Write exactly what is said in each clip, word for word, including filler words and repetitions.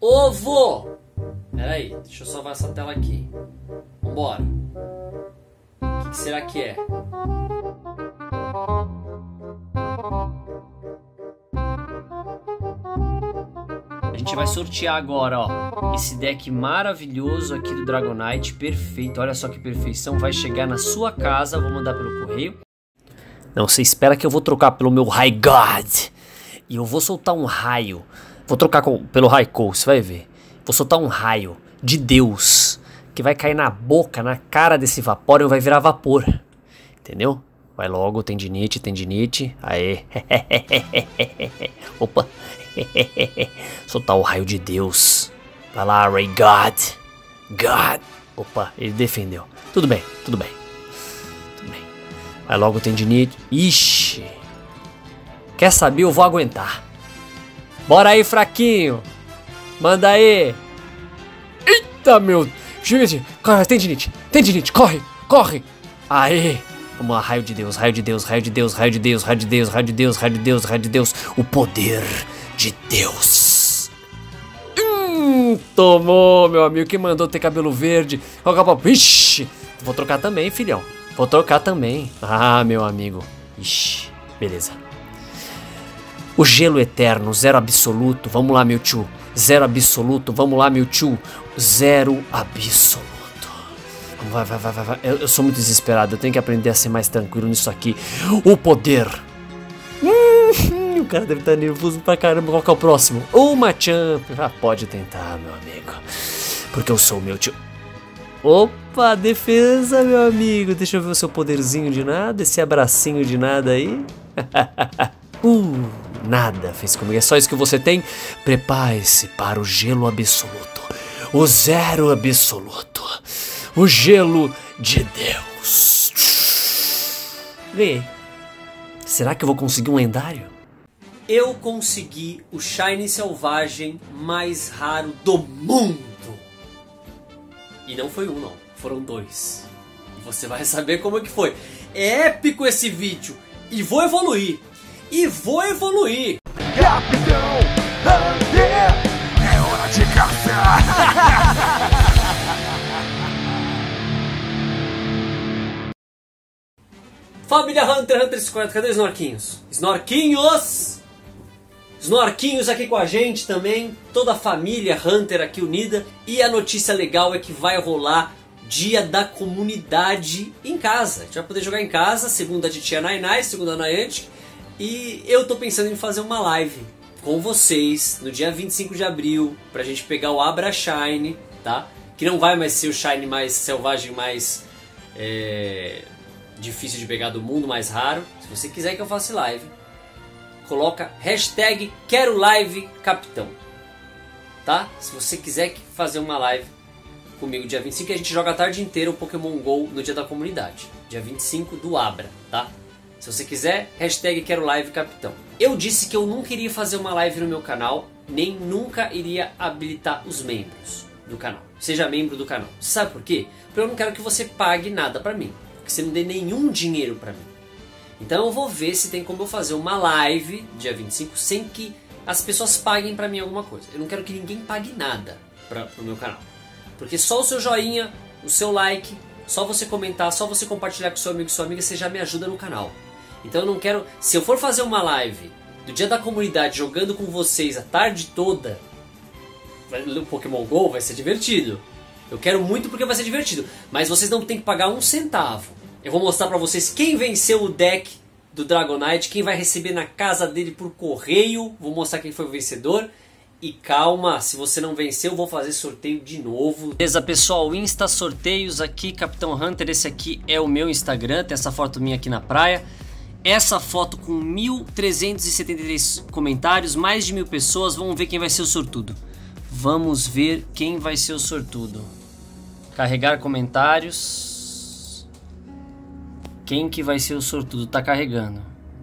Ovo! Pera aí, deixa eu salvar essa tela aqui. Vambora. O que, que será que é? A gente vai sortear agora, ó, esse deck maravilhoso aqui do Dragonite, perfeito, olha só que perfeição, vai chegar na sua casa, vou mandar pelo correio. Não, você espera que eu vou trocar pelo meu High God, e eu vou soltar um raio, vou trocar com, pelo Raikou, você vai ver, vou soltar um raio de Deus, que vai cair na boca, na cara desse Vaporeon, vai virar vapor, entendeu? Vai logo, tendinite, tendinite, aê, opa. Soltar o raio de Deus. Vai lá, Ray God. God. Opa, ele defendeu. Tudo bem, tudo bem. Tudo bem. Vai logo, tendinite. Ixi. Quer saber? Eu vou aguentar. Bora aí, fraquinho. Manda aí. Eita, meu. Gente, corre, tendinite. Tendinite, corre, corre. Aê. Vamos lá, raio de Deus, raio de Deus, raio de Deus, raio de Deus, raio de Deus, raio de Deus, raio de Deus, raio de Deus. O poder de Deus. Hum, tomou, meu amigo. Quem mandou ter cabelo verde? Ixi, vou trocar também, filhão. Vou trocar também. Ah, meu amigo. Ixi, beleza. O gelo eterno, zero absoluto. Vamos lá, Mewtwo. Zero absoluto. Vamos lá, Mewtwo. Zero absoluto. Vai, vai, vai, vai, vai. Eu, eu sou muito desesperado. Eu tenho que aprender a ser mais tranquilo nisso aqui. O poder. Hum, o cara deve estar nervoso pra caramba. Qual que é o próximo? O Machamp. Ah, pode tentar, meu amigo. Porque eu sou o meu tio. Opa, defesa, meu amigo. Deixa eu ver o seu poderzinho de nada. Esse abracinho de nada aí. uh, nada fez comigo. É só isso que você tem? Prepare-se para o gelo absoluto. O zero absoluto. O gelo de Deus. Vê. Será que eu vou conseguir um lendário? Eu consegui o Shiny Selvagem mais raro do mundo. E não foi um, não. Foram dois. E você vai saber como é que foi. É épico esse vídeo. E vou evoluir. E vou evoluir. Capitão Hunter, é hora de caçar. Família Hunter, Hunter cinquenta, cadê os Snorquinhos? Snorquinhos! Snorquinhos aqui com a gente também, toda a família Hunter aqui unida. E a notícia legal é que vai rolar Dia da Comunidade em casa. A gente vai poder jogar em casa, segunda de Tia Nainai, segunda Niantic. E eu tô pensando em fazer uma live com vocês no dia vinte e cinco de abril, pra gente pegar o Abra Shine, tá? Que não vai mais ser o Shine mais selvagem, mais... É... difícil de pegar do mundo, mais raro. Se você quiser que eu faça live, coloca hashtag quero live capitão, tá? Se você quiser fazer uma live comigo dia vinte e cinco, a gente joga a tarde inteira o Pokémon GO no dia da comunidade, dia vinte e cinco do Abra, tá? Se você quiser, hashtag quero live capitão. Eu disse que eu nunca iria fazer uma live no meu canal, nem nunca iria habilitar os membros do canal. Seja membro do canal. Sabe por quê? Porque eu não quero que você pague nada pra mim, que você não dê nenhum dinheiro pra mim. Então eu vou ver se tem como eu fazer uma live dia vinte e cinco sem que as pessoas paguem pra mim alguma coisa. Eu não quero que ninguém pague nada pra, pro meu canal. Porque só o seu joinha, o seu like, só você comentar, só você compartilhar com seu amigo e sua amiga, você já me ajuda no canal. Então eu não quero... Se eu for fazer uma live do dia da comunidade jogando com vocês a tarde toda, o Pokémon GO vai ser divertido. Eu quero muito porque vai ser divertido. Mas vocês não tem que pagar um centavo. Eu vou mostrar pra vocês quem venceu o deck do Dragonite, quem vai receber na casa dele por correio. Vou mostrar quem foi o vencedor. E calma, se você não venceu, eu vou fazer sorteio de novo. Beleza, pessoal, Insta sorteios aqui, Capitão Hunter. Esse aqui é o meu Instagram, tem essa foto minha aqui na praia. Essa foto com mil trezentos e setenta e três comentários, mais de mil pessoas. Vamos ver quem vai ser o sortudo. Vamos ver quem vai ser o sortudo. Carregar comentários. Quem que vai ser o sortudo? Tá carregando.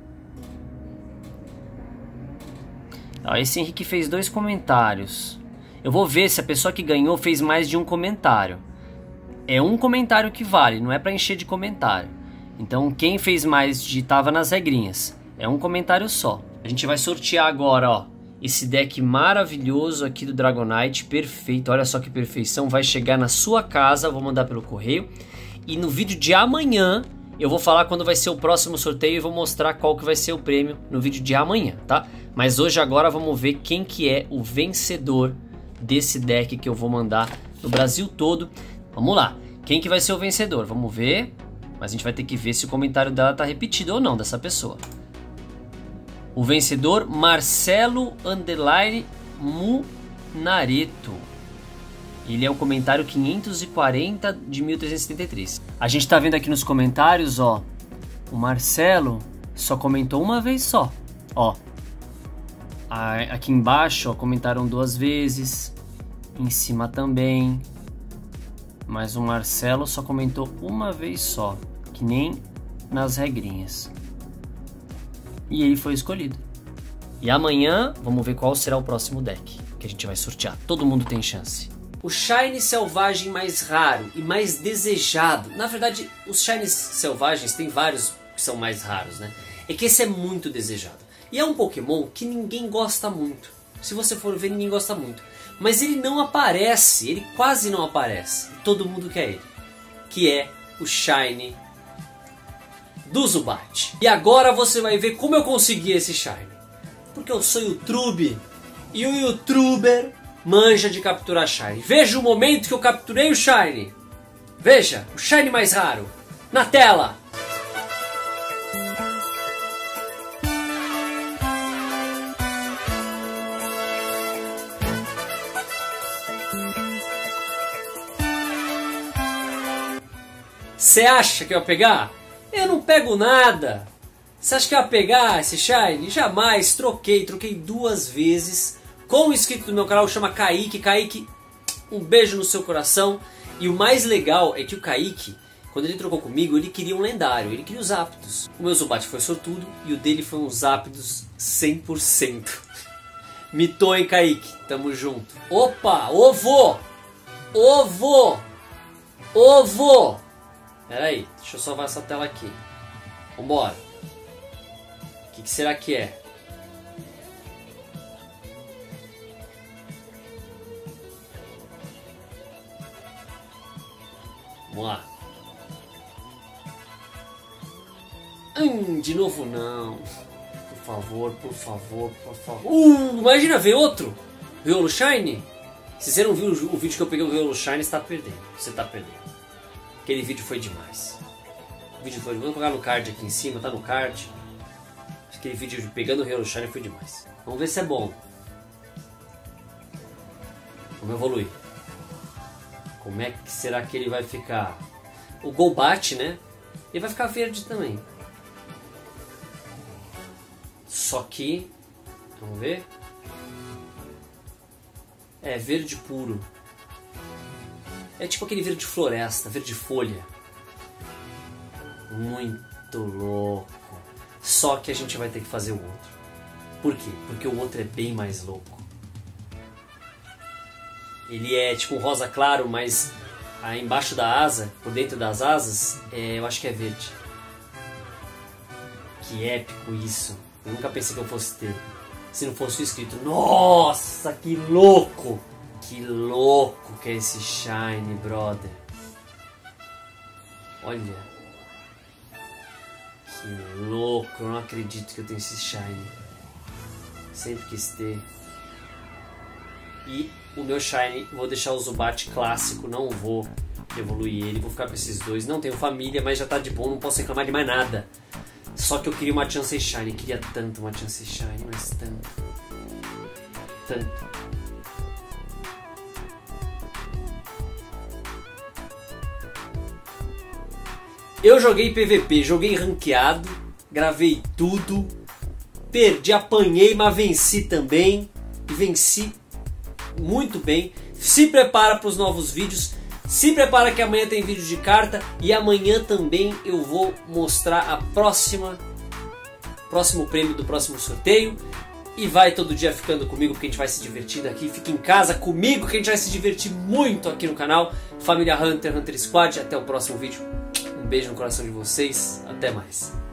Ó, esse Henrique fez dois comentários. Eu vou ver se a pessoa que ganhou fez mais de um comentário. É um comentário que vale, não é pra encher de comentário. Então quem fez mais de... tava nas regrinhas. É um comentário só. A gente vai sortear agora, ó. esse deck maravilhoso aqui do Dragonite, perfeito, olha só que perfeição, vai chegar na sua casa, vou mandar pelo correio. E no vídeo de amanhã, eu vou falar quando vai ser o próximo sorteio e vou mostrar qual que vai ser o prêmio no vídeo de amanhã, tá? Mas hoje agora vamos ver quem que é o vencedor desse deck que eu vou mandar no Brasil todo. Vamos lá, quem que vai ser o vencedor? Vamos ver, mas a gente vai ter que ver se o comentário dela tá repetido ou não, dessa pessoa. O vencedor, Marcelo Underline Munareto. Ele é o comentário quinhentos e quarenta de mil trezentos e setenta e três. A gente tá vendo aqui nos comentários, ó. O Marcelo só comentou uma vez só. Ó. Aqui embaixo, ó, comentaram duas vezes. Em cima também. Mas o Marcelo só comentou uma vez só. Que nem nas regrinhas. E ele foi escolhido. E amanhã, vamos ver qual será o próximo deck que a gente vai sortear. Todo mundo tem chance. O Shiny Selvagem mais raro e mais desejado. Na verdade, os Shinies Selvagens tem vários que são mais raros, né? É que esse é muito desejado. E é um Pokémon que ninguém gosta muito. Se você for ver, ninguém gosta muito. Mas ele não aparece, ele quase não aparece. Todo mundo quer ele. Que é o Shiny do Zubat. E agora você vai ver como eu consegui esse Shiny. Porque eu sou YouTube. E o YouTuber manja de capturar Shiny. Veja o momento que eu capturei o Shiny. Veja, o Shiny mais raro. Na tela. Você acha que eu ia pegar? Eu não pego nada. Você acha que eu ia pegar esse Shiny? Jamais. Troquei. Troquei duas vezes. Com o inscrito do meu canal, chama Kaique. Kaique, um beijo no seu coração. E o mais legal é que o Kaique, quando ele trocou comigo, ele queria um lendário. Ele queria os Zapdos. O meu Zubat foi sortudo e o dele foi um Zapdos cem por cento. Mitou, hein, Kaique? Tamo junto. Opa, ovo! Ovo! Ovo! Pera aí, deixa eu salvar essa tela aqui. Vambora. O que, que será que é? Vamos lá. Hum, de novo não. Por favor, por favor, por favor. Uh, imagina ver outro. Riolo Shiny. Se você não viu o vídeo que eu peguei do Riolo Shiny, você tá perdendo. Você tá perdendo. Aquele vídeo foi demais. O vídeo foi demais. Vou colocar no card aqui em cima, tá no card. Aquele vídeo de pegando o Riolo Shiny foi demais. Vamos ver se é bom. Vamos evoluir. Como é que será que ele vai ficar? O Golbat, né? Ele vai ficar verde também. Só que... Vamos ver. É verde puro. É tipo aquele verde floresta, verde folha. Muito louco. Só que a gente vai ter que fazer o outro. Por quê? Porque o outro é bem mais louco. Ele é tipo um rosa claro, mas aí embaixo da asa, por dentro das asas, é, eu acho que é verde. Que épico isso. Eu nunca pensei que eu fosse ter. Se não fosse escrito, nossa, que louco! Que louco que é esse Shiny, brother. Olha. Que louco, eu não acredito que eu tenho esse Shiny. Sempre quis ter. E o meu Shiny, vou deixar o Zubat clássico, não vou evoluir ele, vou ficar com esses dois. Não tenho família, mas já tá de bom, não posso reclamar de mais nada. Só que eu queria uma Chansey Shiny, queria tanto uma Chansey Shiny, mas tanto. Tanto. Eu joguei P V P, joguei ranqueado, gravei tudo, perdi, apanhei, mas venci também, e venci muito bem. Se prepara para os novos vídeos, se prepara que amanhã tem vídeo de carta, e amanhã também eu vou mostrar a próxima, próximo prêmio do próximo sorteio. E vai todo dia ficando comigo, porque a gente vai se divertindo aqui. Fica em casa comigo, que a gente vai se divertir muito aqui no canal. Família Hunter, Hunter Squad, até o próximo vídeo. Um beijo no coração de vocês, até mais.